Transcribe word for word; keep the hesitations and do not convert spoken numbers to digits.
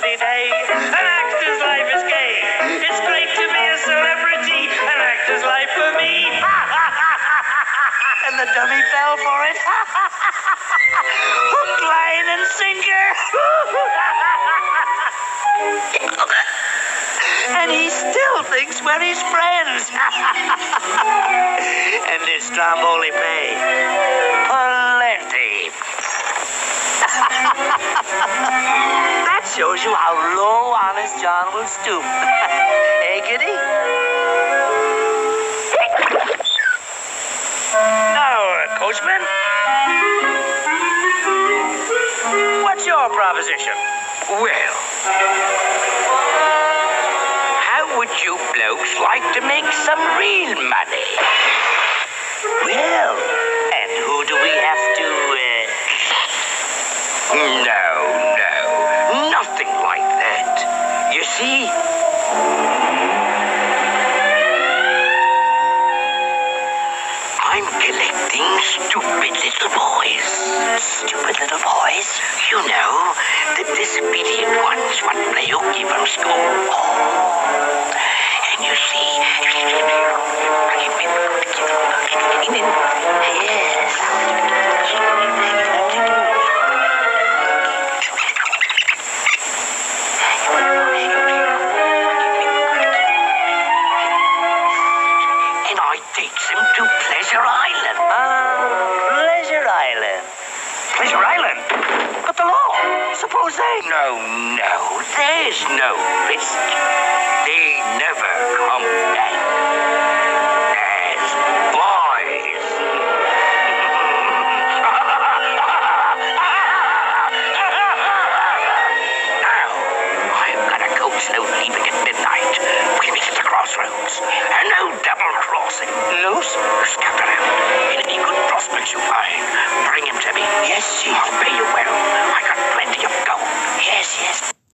lovely day. An actor's life is gay. It's great to be a celebrity. An actor's life for me. And the dummy fell for it. Hook, line, and sinker. And he still thinks we're his friends. And this Stromboli pay. Plenty. That shows you how low Honest John will stoop. Hey, Kitty? Now, uh, Coachman. What's your proposition? Well, how would you blokes like to make some real money? Well, and who do we have to, uh... No, no, nothing like that. You see, I'm collecting stupid little boys. Stupid little boys? You know, the disobedient ones what play hooky from school. Oh. And you see... Yes. And I takes him to Pleasure Island. Ah, Pleasure Island. Pleasure Island? But the law. Suppose they... No, no, there's no risk. They never come back. As boys. Now, I've got a coach load leaving at midnight. We'll meet at the crossroads. And no double crossing. No, sir. Scout around. Any good prospects you find, bring him to me. Yes, Chief. I'll pay you well.